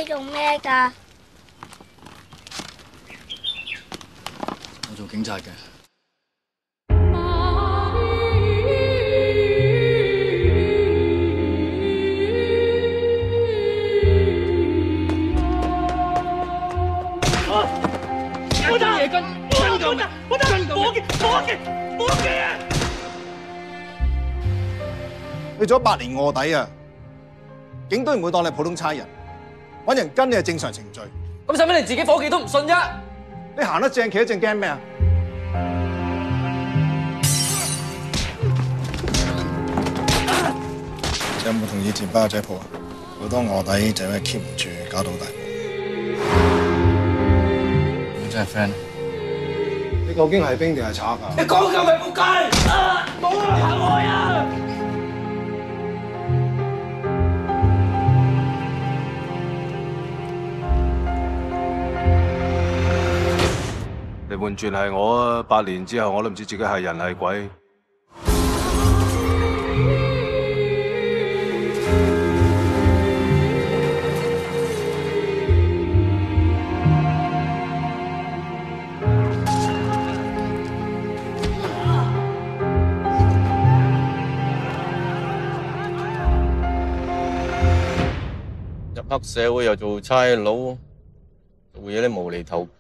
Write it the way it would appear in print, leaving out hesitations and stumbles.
做咩㗎？ 我做警察嘅。 我打嘢跟火機啊！ 你做咗8年卧底啊！警隊唔會當你係普通差人，揾人跟你係正常程序。 咁使乜你自己伙計都唔信啫？ 你行得正企得正，驚咩啊？有冇同以前包仔鋪啊？好多卧底就因為 keep 唔住，搞到大鑊。 你真係 friend？ 你究竟係兵定係賊啊？ 你講夠咪仆街！冇啊，行開啊！ 你換轉係我啊，8年之後我都唔知自己係人係鬼。 入黑社會又做差佬，做嘢啲無厘頭